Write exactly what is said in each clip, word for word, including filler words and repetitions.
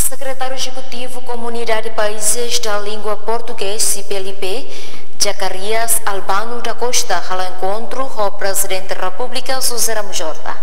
Secretário Executivo Comunidade de Países da Língua Portuguesa, C P L P, Zacarias Albano da Costa, ao encontro com o Presidente da República, José Ramos Horta.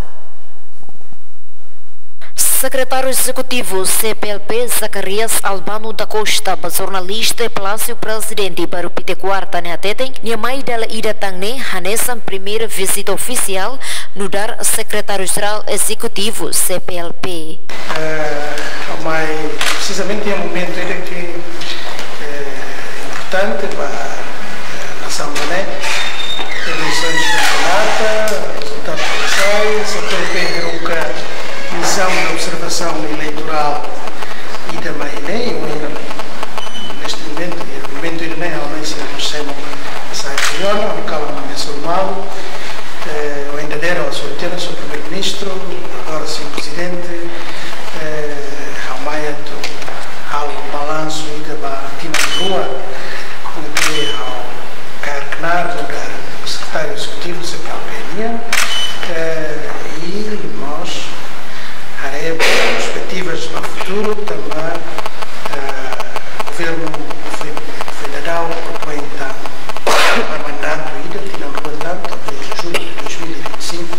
Secretário Executivo C P L P Zacarias Albano da Costa, jornalista Palácio Presidente para o Pite Quarta na Teteng, e mais dela ida tangne nessa primeira visita oficial no dar Secretário-Geral Executivo C P L P. Uh, mas precisamente é um momento ainda que é importante para a nação, né? Eleições de campeonato, resultados eleitorais, C P L P nunca missão de observação eleitoral e também, né, neste momento, no momento ainda nem realmente se recebem sai de Iona, o calo não é normal, eu ainda deram a sua terra, sou primeiro-ministro, agora sim presidente, ao maio ao balanço ainda para Tina Rua, que ao Carquenar, o secretário executivo do C P L P, e nós haremos perspectivas no futuro também. O governo federal propõe então um mandato ainda, tinha um mandato, talvez em julho de dois mil e vinte e cinco,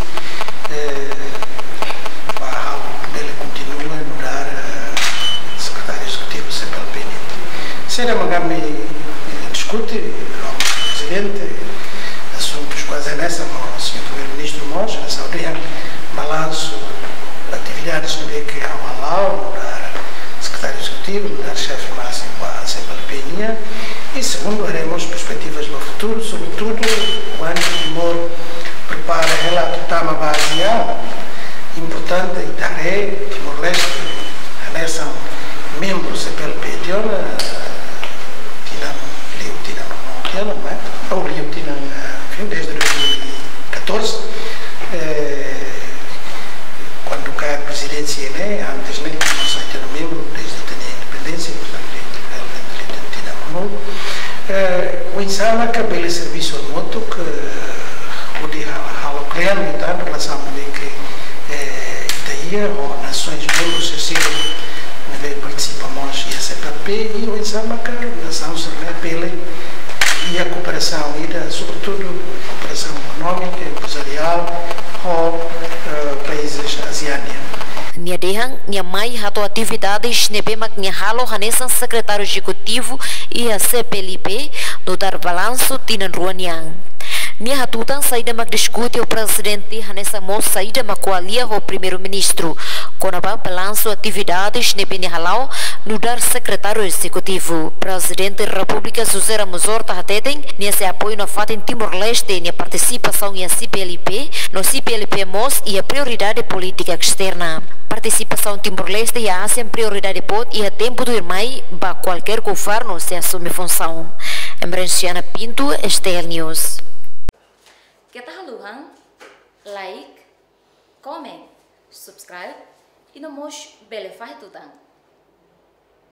para ele continua a mudar secretário executivo do C P L P. Será Magami discute o presidente assuntos quase nessa, o senhor primeiro-ministro Monge, essa aldeia, balanço atividades no que é o Alau, o secretário executivo, o chefe máximo da C P L P, e segundo, haremos perspectivas no futuro, sobretudo o ano de Timor prepara relato Tama Basia, importante, Itaré, Timor-Leste, nessa membro do C P L P, Tiona, Tina, Liu Tina, Tiona, não é? Ou Liu Tina, enfim, desde dois mil e catorze, quando cai a presidência, né, antes nem não sei ter membro, desde que tinha a independência, o Insama cabelo serviço remoto que o dia ao criando então em relação a que daí ou nações membros se nível participamos e a C P L P e o Insama que a nação se pela e a cooperação e sobretudo a cooperação econômica, empresarial com países asiáticos. Nia dehang, nia mai hato atividades nebemak nia halo hanesan secretário executivo e a C P L P do dar balanço tinan ruaniang. Nia hatutan saída mak discute o presidente hanesa mo saída mak kualia o primeiro-ministro. Konaba balanço atividades nebe nia halau no dar secretário executivo. Presidente da República José Ramos Horta Hateten nia se apoio na fata em Timor-Leste nia participação em C P L P no C P L P Mos e a prioridade política externa. Participação Timor-Leste e a Ásia em prioridade pode e a tempo do irmãe para qualquer governo se assume função. Embrenciana Pinto, Estel News. Kita haluhan, like, comment, subscribe e não mos bele faz tudo.